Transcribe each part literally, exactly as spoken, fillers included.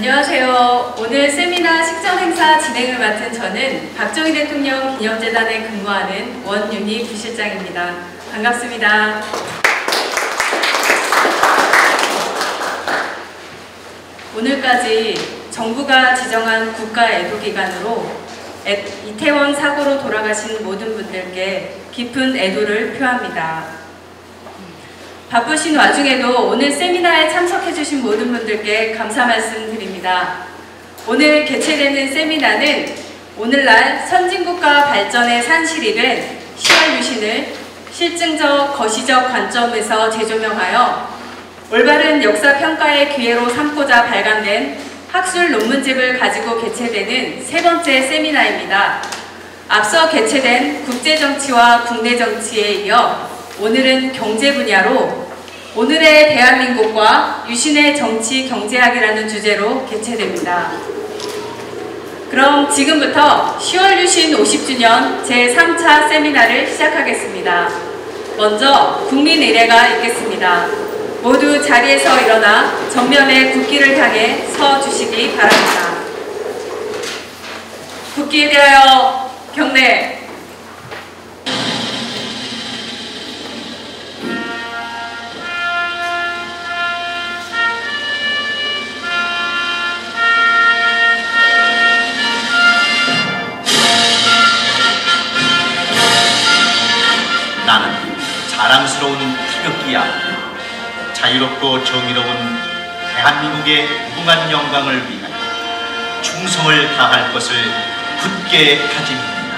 안녕하세요. 오늘 세미나 식전 행사 진행을 맡은 저는 박정희 대통령 기념재단에 근무하는 원윤희 부실장입니다. 반갑습니다. 오늘까지 정부가 지정한 국가 애도기간으로 애, 이태원 사고로 돌아가신 모든 분들께 깊은 애도를 표합니다. 바쁘신 와중에도 오늘 세미나에 참석해주신 모든 분들께 감사 말씀 드립니다. 오늘 개최되는 세미나는 오늘날 선진국가 발전의 산실이 된 시월 유신을 실증적, 거시적 관점에서 재조명하여 올바른 역사평가의 기회로 삼고자 발간된 학술 논문집을 가지고 개최되는 세 번째 세미나입니다. 앞서 개최된 국제정치와 국내정치에 이어 오늘은 경제 분야로 오늘의 대한민국과 유신의 정치 경제학이라는 주제로 개최됩니다. 그럼 지금부터 시월 유신 오십 주년 제삼 차 세미나를 시작하겠습니다. 먼저 국민 의례가 있겠습니다. 모두 자리에서 일어나 전면에 국기를 향해 서 주시기 바랍니다. 국기에 대하여 경례. 나는 자랑스러운 태극기야. 자유롭고 정의로운 대한민국의 무궁한 영광을 위하여 충성을 다할 것을 굳게 다짐합니다.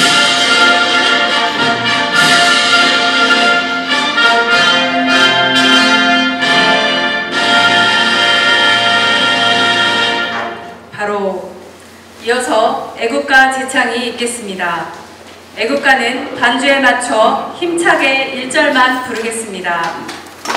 바로 이어서 애국가 제창이 있겠습니다. 애국가는 반주에 맞춰 힘차게 일 절만 부르겠습니다.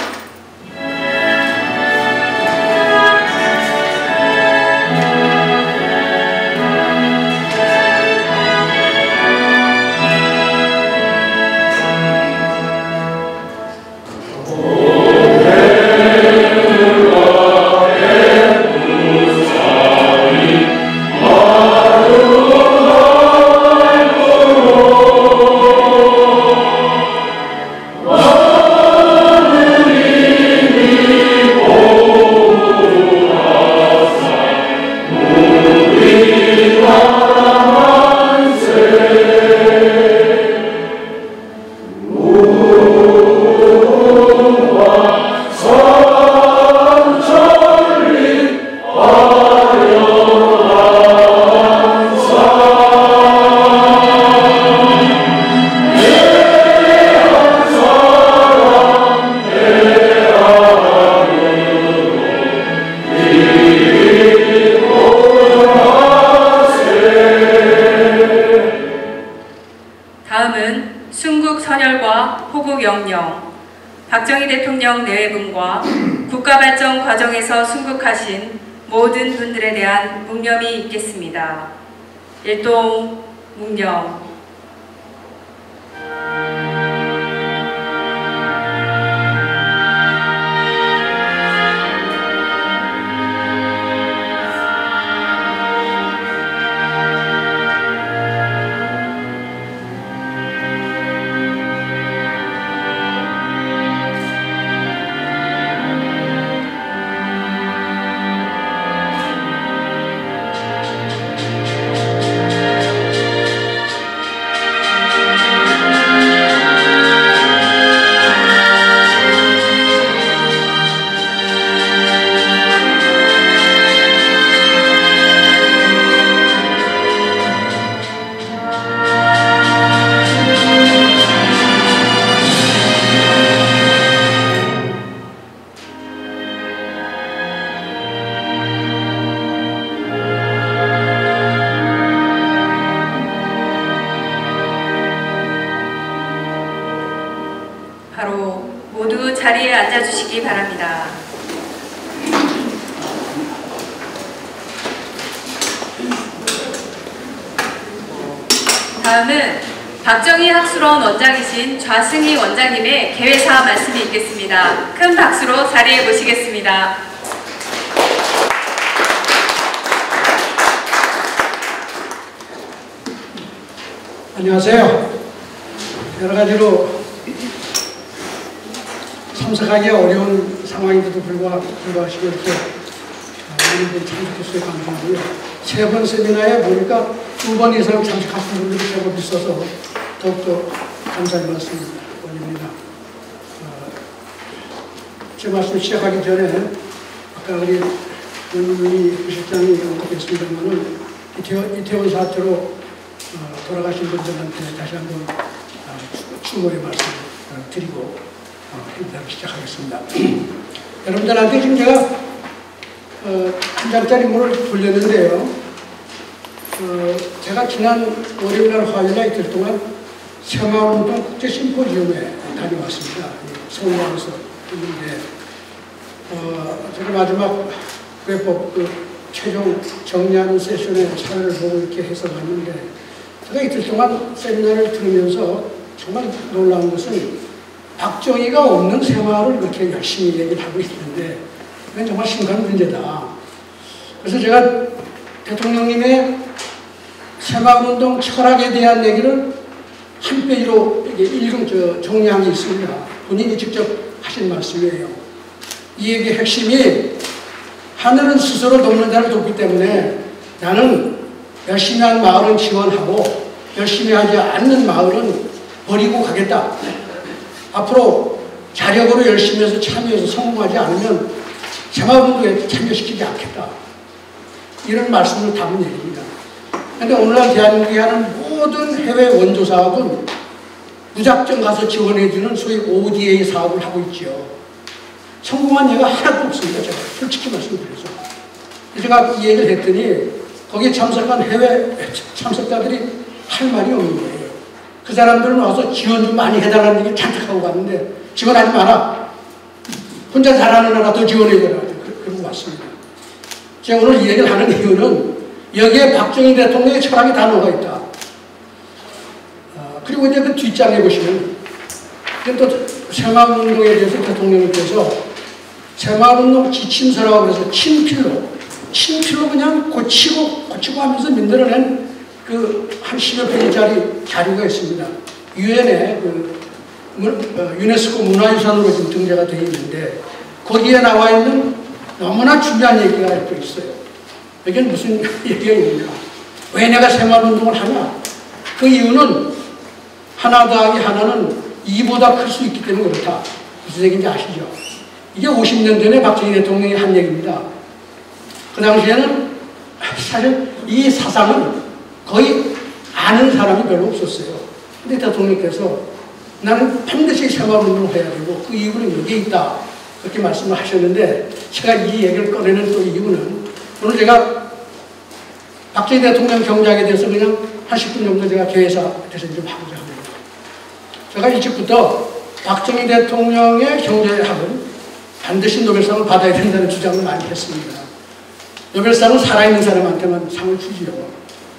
박정희 대통령 내외분과 국가발전 과정에서 순국하신 모든 분들에 대한 묵념이 있겠습니다. 일동 묵념. 바로 모두 자리에 앉아주시기 바랍니다. 다음은 박정희 학술원 원장이신 좌승희 원장님의 개회사 말씀이 있겠습니다. 큰 박수로 자리에 모시겠습니다. 안녕하세요. 여러 가지로 참석하기 어려운 상황인데도 불구하고 불구하시고 이렇게 오늘 참석해주셔서 감사하고요. 세 번 세미나에 보니까 두 번 이상 참석하신 분들이 제법 있어서 더욱더 감사의 말씀 올립니다. 어, 제 말씀 시작하기 전에 아까 우리 윤희 부실장이 언급했습니다만은 이태원, 이태원 사태로 어, 돌아가신 분들한테 다시 한번 어, 충고의 말씀 어, 드리고 어, 인사를 시작하겠습니다. 여러분들한테 지금 제가 어, 한 장짜리 문을 돌렸는데요. 어, 제가 지난 월요일날 화요일날 이틀 동안 새마을운동 국제심포지움에 다녀왔습니다. 서울에서 있는데 어, 제가 마지막 회법 그 최종 정리하는 세션의 사회를 보고 이렇게 해서 갔는데 제가 이틀 동안 세미나를 들으면서 정말 놀라운 것은 박정희가 없는 새마을을 그렇게 열심히 얘기를 하고 있는데 이건 정말 심각한 문제다. 그래서 제가 대통령님의 새마을운동 철학에 대한 얘기를 한 페이지로 읽은 저 정리한 게 있습니다. 본인이 직접 하신 말씀이에요. 이 얘기의 핵심이 하늘은 스스로 돕는 자를 돕기 때문에 나는 열심히 한 마을은 지원하고 열심히 하지 않는 마을은 버리고 가겠다. 앞으로 자력으로 열심히 해서 참여해서 성공하지 않으면 새마을운동에 참여시키지 않겠다. 이런 말씀을 담은 얘기입니다. 그런데 오늘날 대한민국이 하는 모든 해외 원조 사업은 무작정 가서 지원해주는 소위 오디에이 사업을 하고 있죠. 성공한 예가 하나도 없습니다. 제가 솔직히 말씀드려서. 제가 이 얘기를 했더니 거기에 참석한 해외 참석자들이 할 말이 없는 거예요. 그 사람들은 와서 지원 좀 많이 해달라는 얘기 잔뜩 하고 갔는데 지원하지 마라. 혼자 잘하는 나라 더 지원해줘라. 그러고 왔습니다. 제가 오늘 이 얘기를 하는 이유는 여기에 박정희 대통령의 철학이 다 녹아있다. 어, 그리고 이제 그 뒷장에 보시면 또 새마을운동에 대해서 대통령님께서 새마을운동 지침서라고 해서 친필로 친필로 그냥 고치고 고치고 하면서 만들어낸 그 한 십여 페이지짜리 자료가 있습니다. 유엔의 그 어, 유네스코 문화유산으로 지금 등재가 되어 있는데 거기에 나와 있는 너무나 중요한 얘기가 또 있어요. 이게 무슨 얘기가 있느냐. 왜 내가 새마을운동을 하냐. 그 이유는 하나 더하기 하나는 이보다 클 수 있기 때문에 그렇다. 무슨 얘기인지 아시죠? 이게 오십 년 전에 박정희 대통령이 한 얘기입니다. 그 당시에는 사실 이 사상은 거의 아는 사람이 별로 없었어요. 근데 대통령께서 나는 반드시 새마을운동을 해야 되고 그 이유는 여기에 있다. 그렇게 말씀을 하셨는데 제가 이 얘기를 꺼내는 또 이유는 오늘 제가 박정희 대통령 경작에 대해서 그냥 한 십 분 정도 제가 개회사 대신 좀 하고자 합니다. 제가 일찍부터 박정희 대통령의 경제학은 반드시 노벨상을 받아야 된다는 주장을 많이 했습니다. 노벨상은 살아있는 사람한테만 상을 주지요.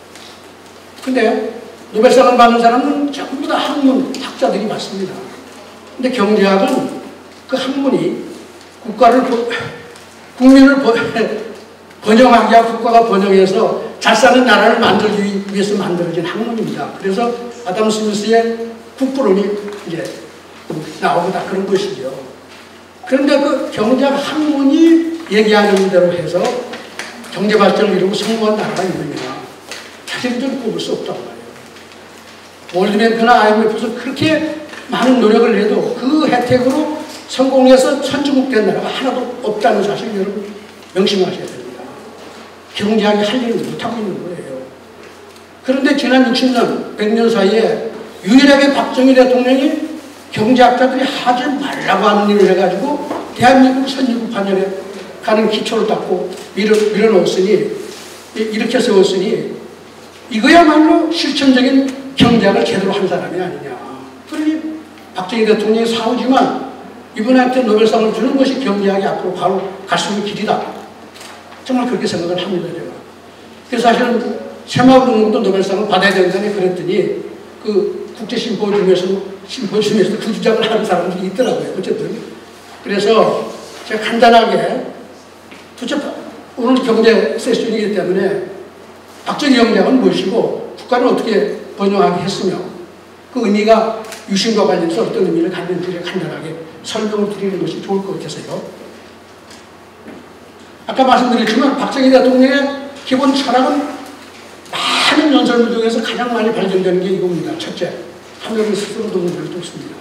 근데 노벨상을 받는 사람은 전부 다 학문, 학자들이 맞습니다. 근데 경제학은 그 학문이 국가를, 국민을 번영하기 위해 국가가 번영해서 잘 사는 나라를 만들기 위해서 만들어진 학문입니다. 그래서 아담 스미스의 국부론이 이제 나오고 다 그런 것이죠. 그런데 그 경제학 학문이 얘기하는 대로 해서 경제 발전을 이루고 성공한 나라가 있느냐. 사실은 좀 꼽을 수 없다고 말해요. 월드뱅크나 아이엠에프에서 그렇게 많은 노력을 해도 그 혜택으로 성공해서 선진국 된 나라가 하나도 없다는 사실 여러분 명심하셔야 됩니다. 경제학이 할 일을 못하고 있는 거예요. 그런데 지난 육십 년, 백 년 사이에 유일하게 박정희 대통령이 경제학자들이 하지 말라고 하는 일을 해가지고 대한민국 선진국 반열에 가는 기초를 닦고 밀어, 밀어넣었으니 이렇게 세웠으니 이거야말로 실천적인 경제학을 제대로 한 사람이 아니냐. 그러니 박정희 대통령이 사오지만 이분한테 노벨상을 주는 것이 경제학이 앞으로 바로 갈 수 있는 길이다. 정말 그렇게 생각을 합니다. 제가. 그래서 사실은 새마을운동도 노벨상을 받아야 된다니 그랬더니 그 국제심포지움에서 심포지움에서 그 주장을 하는 사람들이 있더라고요. 어쨌든 그래서 제가 간단하게 도대체 오늘 경제 세션이기 때문에 박정희 경제학은 무엇이고 국가는 어떻게 번영하게 했으며 그 의미가 유신과 관련해서 어떤 의미를 갖는지를 간단하게 설명을 드리는 것이 좋을 것 같아서요. 아까 말씀드렸지만 박정희 대통령의 기본 철학은 많은 연설문 중에서 가장 많이 발견되는 게 이겁니다. 첫째, 하늘은 스스로 동물을 뚫습니다.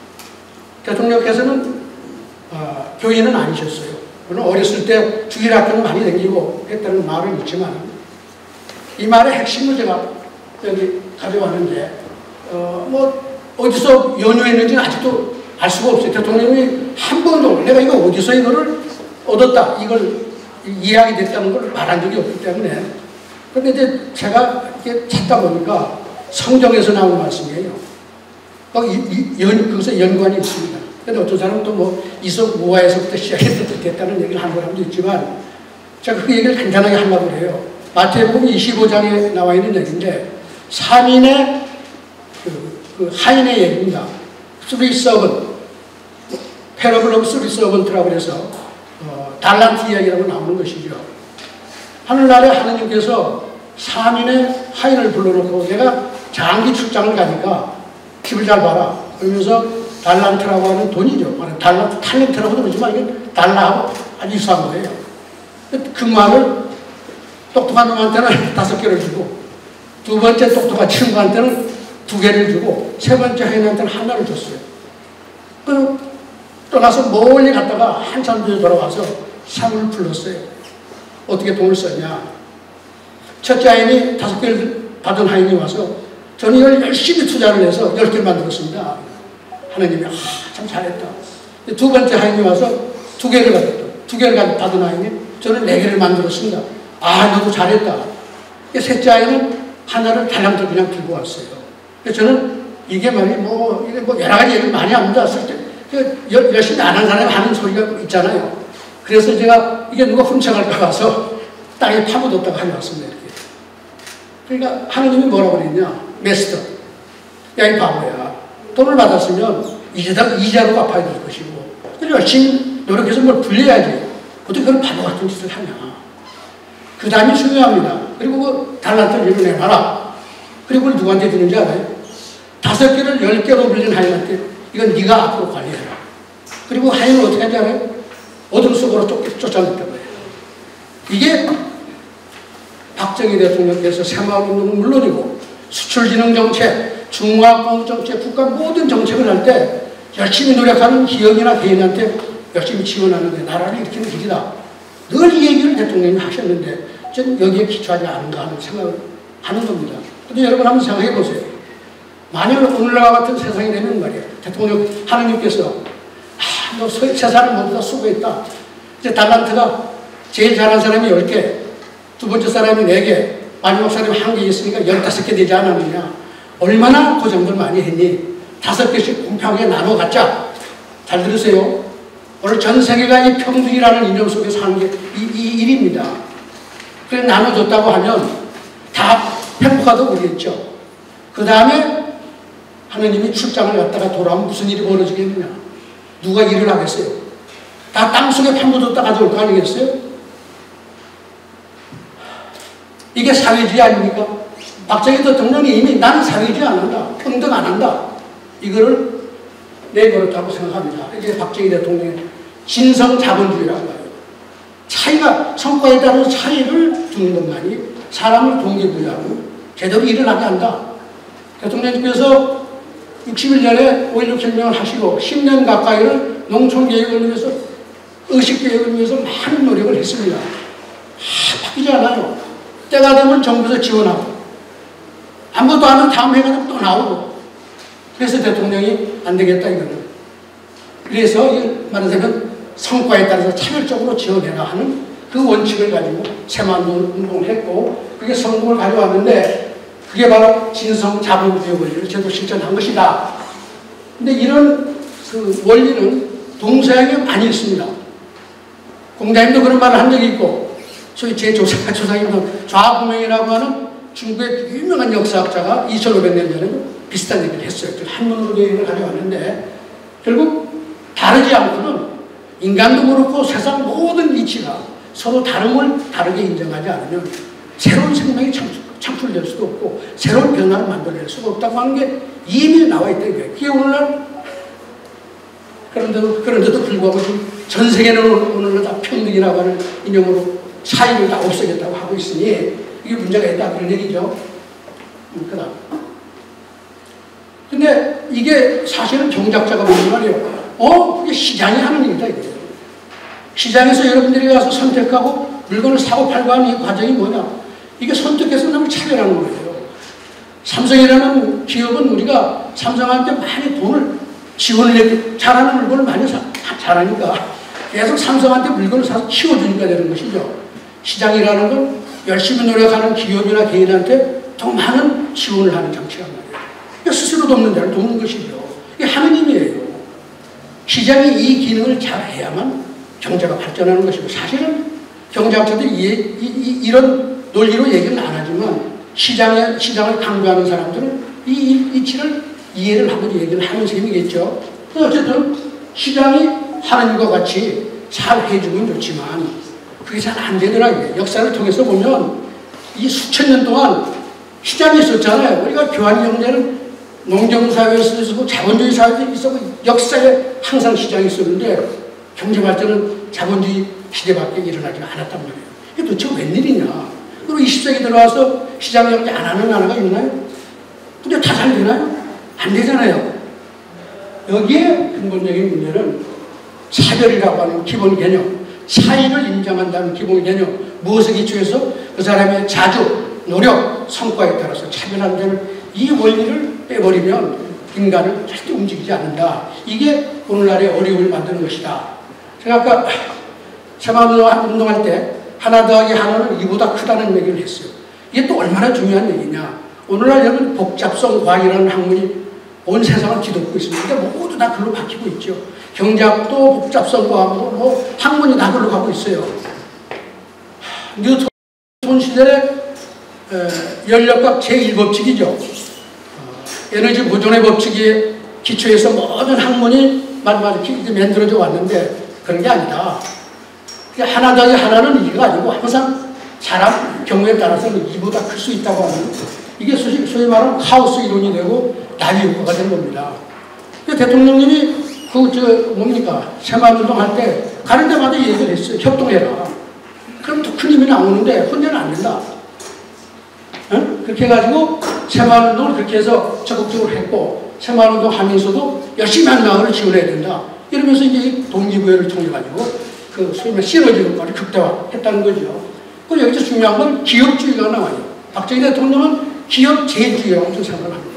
대통령께서는 어, 교인은 아니셨어요. 물론 어렸을 때 주일학교는 많이 다니고 했다는 말은 있지만 이 말의 핵심을 제가 여기 가져왔는데 어, 뭐 어디서 연유했는지는 아직도 알 수가 없어요. 대통령이 한 번도 내가 이거 어디서 이거를 얻었다 이걸 이해하게 됐다는 걸 말한 적이 없기 때문에 그런데 이제 제가 이렇게 찾다 보니까 성경에서 나온 말씀이에요. 거기 연, 거기서 연관이 있습니다. 근데 어떤 사람은 또 뭐 이석 모아에서부터 시작했다는 얘기를 하는 사람도 있지만 제가 그 얘기를 간단하게 하려고 해요. 마태복음 이십오 장에 나와 있는 얘기인데 삼인의 그, 그 하인의 얘기입니다. Three servant, parable of three servant라고 해서 어, 달란트 이야기라고 나오는 것이죠. 하늘나라에 하느님께서 삼인의 하인을 불러놓고 내가 장기 출장을 가니까 집을 잘 봐라. 그러면서 달란트라고 하는 돈이죠. 달란트, 탤런트라고도 그러지만 이게 달러하고 아주 유사한 거예요. 그 말을 똑똑한 놈한테는 다섯 개를 주고 두 번째 똑똑한 친구한테는 두 개를 주고 세 번째 하인한테는 하나를 줬어요. 그 떠나서 멀리 갔다가 한참 뒤에 돌아와서 상을 불렀어요. 어떻게 돈을 썼냐. 첫째 하인이 다섯 개를 받은 하인이 와서 저는 이걸 열심히 투자를 해서 열 개를 만들었습니다. 하나님이 아, 참 잘했다. 두 번째 하인이 와서 두 개를 받았다. 두 개를 받은 하인이 저는 네 개를 만들었습니다. 아, 너도 잘했다. 셋째 하인은 하나를 달랑도 그냥 들고 왔어요. 그래서 저는 이게 말이 뭐, 이게 뭐 여러 가지 얘기를 많이 합니다. 열심히 안 한 사람이 하는 소리가 있잖아요. 그래서 제가 이게 누가 훔쳐갈까 봐서 땅에 파묻었다가 가져왔습니다. 이렇게. 그러니까 하나님이 뭐라고 그랬냐. 메스터. 야, 이 바보야. 돈을 받았으면 이자로, 이자로 갚아야 될 것이고 그래서 열심히 노력해서 뭘 불려야지 어떻게 그런 바보 같은 짓을 하냐. 그 다음이 중요합니다. 그리고 그 달란트를 이거 내놔라. 그리고 그걸 누구한테 주는지 알아요? 다섯 개를 열 개로 불린 하인한테 이건 네가 앞으로 관리해라. 그리고 하인은 어떻게 하는지 알아요? 어둠 속으로 쫓아냈단 말이에요. 이게 박정희 대통령께서 새마을운동은 물론이고 수출진흥 정책, 중화공 정책, 국가 모든 정책을 할 때 열심히 노력하는 기업이나 개인한테 열심히 지원하는 게 나라를 일으키는 길이다. 늘 이 얘기를 대통령이 하셨는데 저는 여기에 기초하지 않은가 하는 생각을 하는 겁니다. 근데 여러분 한번 생각해 보세요. 만약 오늘날 같은 세상이 되면 말이에요. 대통령 하느님께서 아, 너 세상을 모두 다 수고했다. 이제 달란트가 제일 잘한 사람이 열 개, 두 번째 사람이 네 개, 마지막 사람이 한 개 있으니까 열다섯 개 되지 않았느냐. 얼마나 고생들 많이 했니? 다섯 개씩 공평하게 나눠 갖자. 잘 들으세요. 오늘 전 세계가 이 평등이라는 이념 속에 사는 게 이, 이 일입니다. 그래 나눠줬다고 하면 다 행복하다고 그러겠죠. 그 다음에 하느님이 출장을 갔다가 돌아오면 무슨 일이 벌어지겠느냐. 누가 일을 하겠어요? 다 땅속에 파묻었다 가져올 거 아니겠어요? 이게 사회주의 아닙니까? 박정희 대통령이 이미 나는 사회주의 안 한다. 평등 안 한다. 이거를 내버렸다고 생각합니다. 이게 박정희 대통령의 진성자본주의라고 해요. 차이가, 성과에 따른 차이를 두는 것만이 사람을 동기부여하고 제대로 일을 하게 한다. 대통령님께서 육십일 년에 오일육 혁명을 하시고 십 년 가까이를 농촌개혁을 위해서, 의식개혁을 위해서 많은 노력을 했습니다. 아, 바뀌지 않아요. 때가 되면 정부에서 지원하고 아무것도 안 하면 다음 해가 또 나오고. 그래서 대통령이 안 되겠다 이거는. 그래서 말하자면 성과에 따라서 차별적으로 지원해라 하는 그 원칙을 가지고 새마을운동을 했고 그게 성공을 가져왔는데 그게 바로 진성자본주의 원리를 제대로 실천한 것이다. 근데 이런 그 원리는 동서양에 많이 있습니다. 공자님도 그런 말을 한 적이 있고 소위 제 조상, 조상님도 좌구명이라고 하는 중국의 유명한 역사학자가 이천오백 년 전에 비슷한 얘기를 했어요. 한문으로 얘기를 가져왔는데 결국 다르지 않고는 인간도 그렇고 세상 모든 이치가 서로 다름을 다르게 인정하지 않으면 새로운 생명이 창출, 창출될 수도 없고 새로운 변화를 만들어낼 수가 없다고 하는 게 이미 나와 있다 이거예요. 그게 오늘날 그런데도, 그런데도 불구하고 전 세계는 오늘날 다 평등이라고 하는 이념으로 차이를 다 없애겠다고 하고 있으니 이게 문제가 있다 그런 얘기죠. 음, 그 다음. 근데 이게 사실은 경작자가 무슨 말이에요? 어? 그게 시장이 하는 일이다 이거예요. 시장에서 여러분들이 가서 선택하고 물건을 사고 팔고 하는 이 과정이 뭐냐? 이게 선택해서 남을 차별하는 거예요. 삼성이라는 기업은 우리가 삼성한테 많이 돈을 지원을 해, 잘하는 물건을 많이 사, 잘하니까 계속 삼성한테 물건을 사서 키워주니까 되는 것이죠. 시장이라는 건 열심히 노력하는 기업이나 개인한테 더 많은 지원을 하는 장치란 말이에요. 스스로 돕는 데를 돕는 것이죠. 이게 하느님이에요. 시장이 이 기능을 잘 해야만 경제가 발전하는 것이고, 사실은 경제학자들이 이, 이, 이, 이런 논리로 얘기는 안 하지만 시장에, 시장을 강조하는 사람들은 이, 이 이치를 이해를 하고 얘기를 하는 셈이겠죠. 어쨌든 시장이 하는 것 같이 잘 해주면 좋지만 그게 잘 안 되더라고요. 역사를 통해서 보면 이 수천 년 동안 시장이 있었잖아요. 우리가 교환 경제는 농경사회에서 있었고 자본주의 사회도 있었고 역사에 항상 시장이 있었는데 경제 발전은 자본주의 시대밖에 일어나지 않았단 말이에요. 이게 도대체 웬일이냐. 그리고 이십 세기 들어와서 시장 경제 안 하는 나라가 있나요? 근데 다 잘 되나요? 안 되잖아요. 여기에 근본적인 문제는 차별이라고 하는 기본 개념, 차이를 인정한다는 기본 개념, 무엇에 기초해서 그 사람의 자주, 노력, 성과에 따라서 차별한다는 이 원리를 빼버리면 인간은 절대 움직이지 않는다. 이게 오늘날의 어려움을 만드는 것이다. 제가 아까 새마을운동 운동할 때 하나 더하기 하나는 이보다 크다는 얘기를 했어요. 이게 또 얼마나 중요한 얘기냐. 오늘날 여러분 복잡성 과학이라는 학문이 온 세상을 뒤덮고 있습니다. 근데 모두 다 글로 바뀌고 있죠. 경제학도 복잡성 과학도 뭐 학문이 다 글로 가고 있어요. 뉴턴 시대의 연력학 제일 법칙이죠. 에너지 보존의 법칙에 기초해서 모든 학문이 말마치 만들어져 왔는데 그런 게 아니다. 하나 더하기 하나는 이가 아니고 항상 사람 경우에 따라서는 이보다 클 수 있다고 하는 이게 소위, 소위 말하는 카오스 이론이 되고 나비 효과가 된 겁니다. 대통령님이 그 저 뭡니까 새마을운동 할 때 가는 데마다 얘기를 했어요. 협동해라. 그럼 더 큰 힘이 나오는데 혼자는 안 된다. 응? 그렇게 해가지고 새마을운동을 그렇게 해서 적극적으로 했고 새마을운동 하면서도 열심히 한 마을을 지원해야 된다. 이러면서 이제 동기부여를 통해가지고 그 소위 말하는 시너지 효과를 극대화했다는 거죠. 그리고 여기서 중요한 건 기업주의가 나와요. 박정희 대통령은 기업제일주의라고 엄청 생각을 합니다.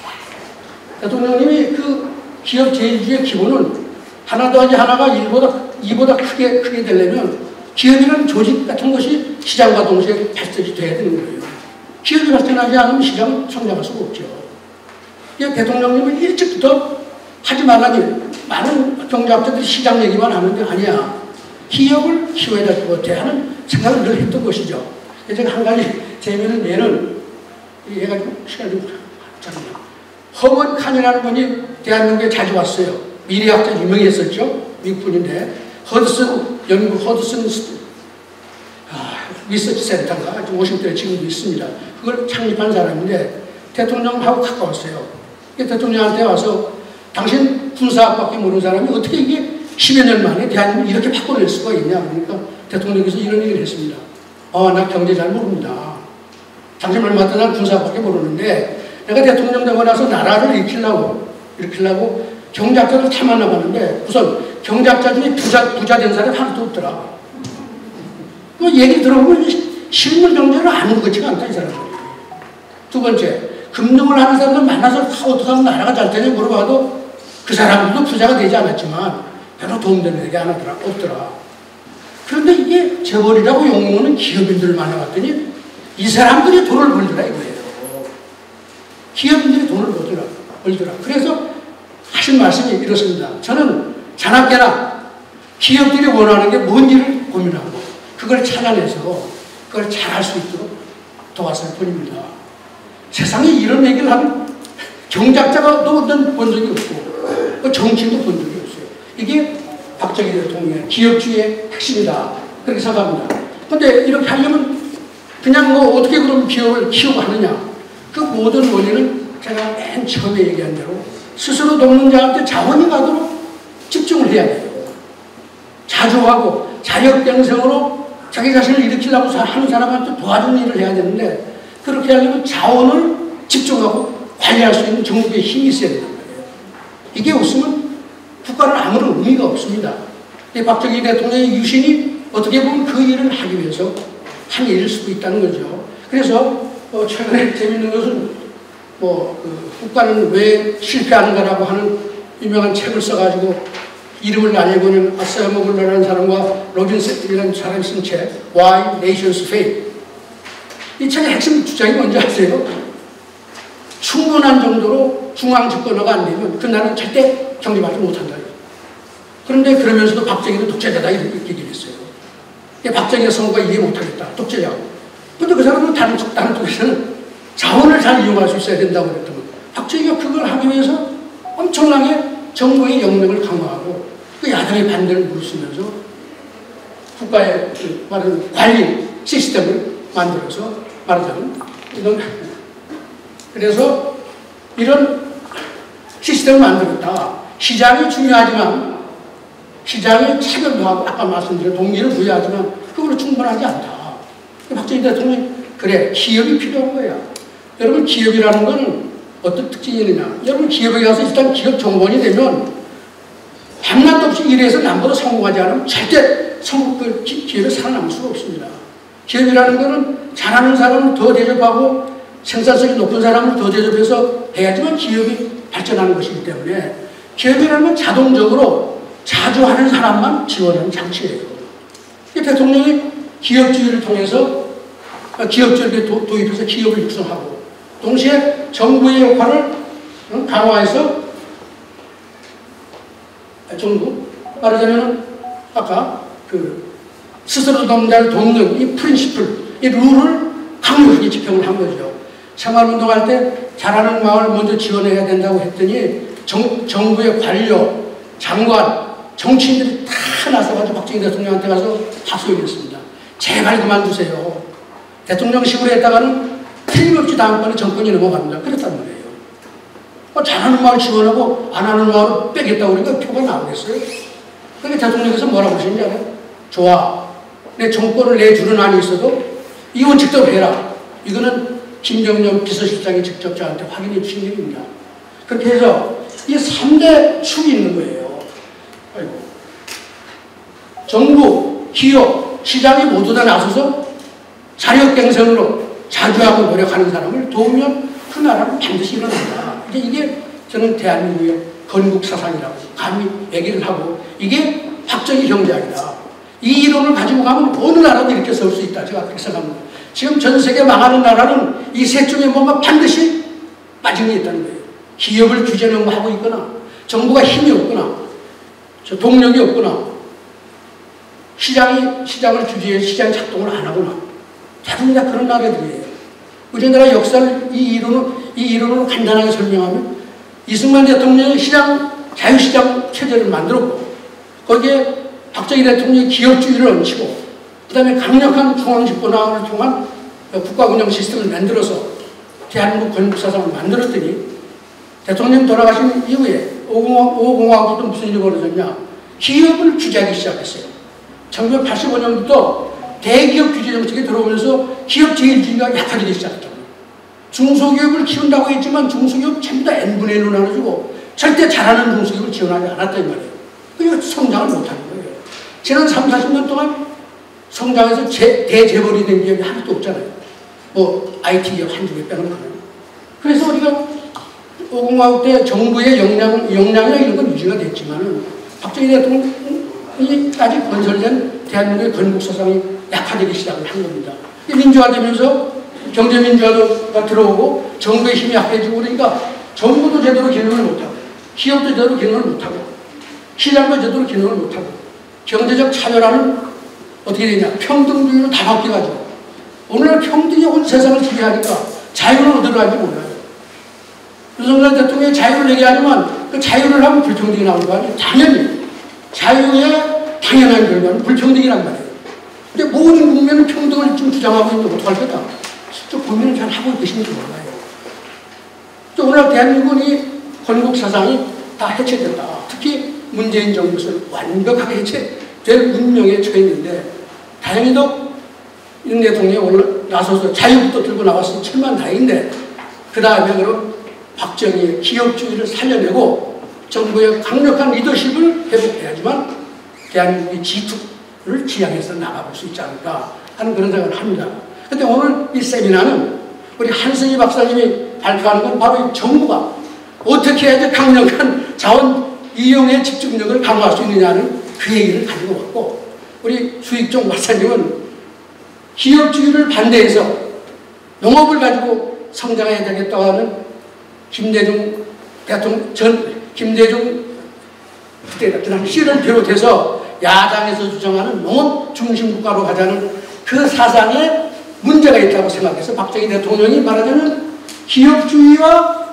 대통령님이 그 기업제일주의의 기본은 하나 더하기 하나가 일보다, 이보다 크게, 크게 되려면 기업이라는 조직 같은 것이 시장과 동시에 발전이 돼야 되는 거예요. 기업이 발전하지 않으면 시장은 성장할 수가 없죠. 대통령님은 일찍부터 하지 말라니 많은 경제학자들이 시장 얘기만 하는데 아니야. 기업을 키워야 될 것 같아 하는 생각을 늘 했던 것이죠. 제가 한 가지 재미있는 예는 얘가 좀 시간이 좀 짧네요. 허먼 칸이라는 분이 대한민국에 자주 왔어요. 미래학자 유명했었죠. 미국 분인데 허드슨 영국 허드슨 아, 리서치 센터가 워싱턴에 지금도 있습니다. 그걸 창립한 사람인데 대통령하고 가까웠어요. 대통령한테 와서 당신 군사학밖에 모르는 사람이 어떻게 이게 십여 년 만에 대한민국을 이렇게 바꿔낼 수가 있냐. 그러니까 대통령께서 이런 얘기를 했습니다. 아, 나 경제 잘 모릅니다. 당신 얼마 동안 난 군사학밖에 모르는데 내가 대통령 되고 나서 나라를 일으키려고 일으키려고 경제학자를 다 만나봤는데 우선 경제학자 중에 부자, 부자 된 사람이 하나도 없더라. 그 얘기 들어보면 실물 경제를 아는 것 같지가 않다 이 사람들이. 두 번째, 금융을 하는 사람들 만나서 어떻게 하면 나라가 잘 되냐 물어봐도 그 사람들도 부자가 되지 않았지만 별로 도움되는 얘기 안 하더라, 없더라. 그런데 이게 재벌이라고 욕먹는 기업인들을 만나봤더니 이 사람들이 돈을 벌더라 이거예요. 기업인들이 돈을 벌더라. 벌더라. 그래서 하신 말씀이 이렇습니다. 저는 자나깨나 기업들이 원하는 게 뭔지를 고민하고 그걸 찾아내서 그걸 잘할 수 있도록 도왔을 뿐입니다. 세상에 이런 얘기를 하는 경제학자가 또 본 적이 없고 정치인도 본 적이 없어요. 이게 박정희 대통령의 기업주의의 핵심이다. 그렇게 생각합니다. 그런데 이렇게 하려면 그냥 뭐 어떻게 그럼 기업을 키우고 하느냐. 그 모든 원인은 제가 맨 처음에 얘기한 대로 스스로 돕는 자한테 자원이 가도록 집중을 해야 돼요. 자주하고 자력갱생으로 자기 자신을 일으키려고 하는 사람한테 도와주는 일을 해야 되는데 그렇게 하려면 자원을 집중하고 관리할 수 있는 정부의 힘이 있어야 된단 말이에요. 이게 없으면 국가는 아무런 의미가 없습니다. 박정희 대통령의 유신이 어떻게 보면 그 일을 하기 위해서 한 일일 수도 있다는 거죠. 그래서 어 최근에 재밌는 것은 뭐 그 국가는 왜 실패하는가라고 하는 유명한 책을 써가지고 이름을 알리고는 아사모글러라는 사람과 로빈슨이라는 사람이 쓴 책 Why Nations Fail. 이 책의 핵심 주장이 뭔지 아세요? 충분한 정도로 중앙 집권화가 안 되면 그 나라는 절대 경제발전 못한다. 그런데 그러면서도 박정희는 독재자다 이렇게 얘기를 했어요. 박정희의 선거가 이해 못하겠다. 독재자고. 근데 그 사람은 다른, 다른 쪽에서는 자원을 잘 이용할 수 있어야 된다고 그랬더니 박정희가 그걸 하기 위해서 엄청나게 정부의 영역을 강화하고 그 야당의 반대를 무릅쓰면서 국가의 그 말하는 관리 시스템을 만들어서 말하자면 이런 그래서 이런 시스템을 만들었다. 시장이 중요하지만 시장의 차별도 하고 아까 말씀드린 동기를 부여하지만 그걸로 충분하지 않다. 박정희 대통령이 그래 기업이 필요한 거야. 여러분 기업이라는 건 어떤 특징이 있느냐. 여러분 기업에 가서 일단 기업 정보원이 되면 밤낮 없이 일해서 남보다 성공하지 않으면 절대 성공, 그 기업에 살아남을 수가 없습니다. 기업이라는 것은 잘하는 사람을 더 대접하고 생산성이 높은 사람을 더 대접해서 해야지만 기업이 발전하는 것이기 때문에 기업이라는 건 자동적으로 자주 하는 사람만 지원하는 장치예요. 대통령이 기업주의를 통해서 기업주의를 도, 도입해서 기업을 육성하고 동시에 정부의 역할을 강화해서 정부 말하자면 아까 그 스스로 돕는 자를 돕는 이 프린시플, 이 룰을 강력하게 집행을 한 거죠. 생활운동할 때 잘하는 마을 먼저 지원해야 된다고 했더니 정, 정부의 관료, 장관, 정치인들이 다 나서가지고 박정희 대통령한테 가서 박수 얘기했습니다. 제발 그만두세요. 대통령식으로 했다가는 틀림없이 다음번에 정권이 넘어갑니다. 그랬단 말이에요. 뭐 잘하는 마을 지원하고 안 하는 마을 빼겠다고 그러니까 표가 나오겠어요? 그러니까 대통령께서 뭐라고 하시는지 알아요? 좋아. 내 정권을 내주는 안이 있어도 이 원칙대로 해라. 이거는 김정년 비서실장이 직접 저한테 확인해 주신 일입니다. 그렇게 해서 이 삼 대 축이 있는 거예요. 아이고. 정부, 기업, 시장이 모두 다 나서서 자력갱생으로 자주하고 노력하는 사람을 도우면 그 나라는 반드시 일어난다. 이제 이게 저는 대한민국의 건국사상이라고 감히 얘기를 하고 이게 박정희 경제학이다. 이 이론을 가지고 가면 어느 나라도 이렇게 설 수 있다. 제가 그렇게 생각합니다. 지금 전 세계 망하는 나라는 이 셋 중에 뭔가 반드시 빠짐이 있다는 거예요. 기업을 규제하고 하고 있거나 정부가 힘이 없거나 저 동력이 없거나 시장이 시장을 규제해 시장 작동을 안 하거나 대부분 다 그런 나라들이에요. 우리나라 역사를 이 이론을 이 이론으로 간단하게 설명하면 이승만 대통령이 시장 자유시장 체제를 만들었고 거기에 박정희 대통령이 기업주의를 얹히고 그 다음에 강력한 중앙집권화를 통한 국가 운영 시스템을 만들어서 대한민국 건국사상을 만들었더니 대통령 돌아가신 이후에 오공화국도 무슨 일이 벌어졌냐. 기업을 규제하기 시작했어요. 천구백팔십오 년부터 대기업 규제 정책이 들어오면서 기업 제일주의가 약화되기 시작했다고. 중소기업을 키운다고 했지만 중소기업 전부 다 엔분의 일로 나눠주고 절대 잘하는 중소기업을 지원하지 않았다 이 말이에요. 그러니까 성장을 못하는 거예요. 지난 삼, 사십 년 동안 성장해서 재, 대재벌이 된 기업이 하나도 없잖아요. 뭐 아이티 기업 한두 개 빼놓고는. 그래서 우리가 오공화국 때 정부의 역량, 역량이나 이런 건 유지가 됐지만은 박정희 대통령이까지 건설된 대한민국의 건국사상이 약화되기 시작을 한 겁니다. 민주화되면서 경제민주화가 들어오고 정부의 힘이 약해지고 그러니까 정부도 제대로 기능을 못하고 기업도 제대로 기능을 못하고 시장도 제대로 기능을 못하고 경제적 차별화는 어떻게 되냐. 평등주의로 다 바뀌어가지고 오늘날 평등이 온 세상을 지배하니까 자유는 어디로 갈지 몰라요. 윤석열 대통령이 자유를 얘기하지만 그 자유를 하면 불평등이 나오는 거 아니에요. 당연히 자유의 당연한 결과는 불평등이란 말이에요. 근데 모든 국민은 평등을 좀 주장하고 있는데 어떡할 거다. 실제 고민을 잘 하고 계신지 몰라요. 또 오늘 대한민국이 건국 사상이 다 해체됐다. 특히 문재인 정부에서 완벽하게 해체될 운명에 처했는데 다행히도 윤 대통령이 오늘 나서서 자유부터 들고 나왔으니 천만 다행인데 그 다음에 그럼 박정희의 기업주의를 살려내고 정부의 강력한 리더십을 회복해야지만 대한민국의 지투를 지향해서 나가볼 수 있지 않을까 하는 그런 생각을 합니다. 그런데 오늘 이 세미나는 우리 한승희 박사님이 발표하는 건 바로 이 정부가 어떻게 해야지 강력한 자원 이용의 집중력을 강화할 수 있느냐는 그 얘기를 가지고 왔고, 우리 수익종 박사님은 기업주의를 반대해서 농업을 가지고 성장해야 되겠다고 하는 김대중 대통령, 전 김대중 그때 그 당시를 비롯해서 야당에서 주장하는 농업 중심 국가로 가자는 그 사상에 문제가 있다고 생각해서 박정희 대통령이 말하자면 기업주의와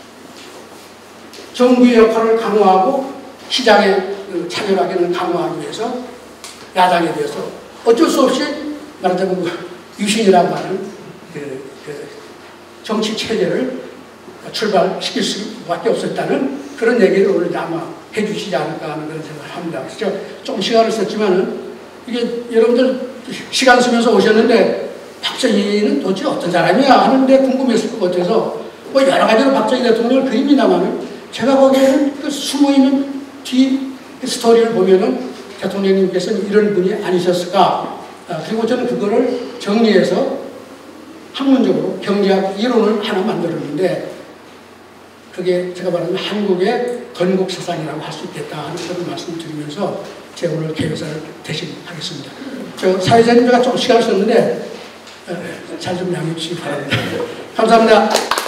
정부의 역할을 강화하고 시장의 차별화를 강화하기 위해서 야당에 대해서 어쩔 수 없이 말하자면 유신이라고 하는 그, 그 정치 체제를 출발시킬 수밖에 없었다는 그런 얘기를 오늘 아마 해주시지 않을까 하는 그런 생각을 합니다. 그래서 좀 시간을 썼지만은 이게 여러분들 시간 쓰면서 오셨는데 박정희는 도대체 어떤 사람이야 하는데 궁금했을 것 같아서 뭐 여러 가지로 박정희 대통령을 그립니다만은 제가 보기에는 그 숨어있는 뒤 스토리를 보면은 대통령님께서는 이런 분이 아니셨을까. 아, 그리고 저는 그거를 정리해서 학문적으로 경제학 이론을 하나 만들었는데 그게 제가 말하는 한국의 건국 사상이라고 할 수 있겠다 하는 그런 말씀을 드리면서 제 오늘 개회사를 대신하겠습니다. 저 사회자님 제가 좀 시간을 썼는데 잘 좀 양해해 주시기 바랍니다. 감사합니다.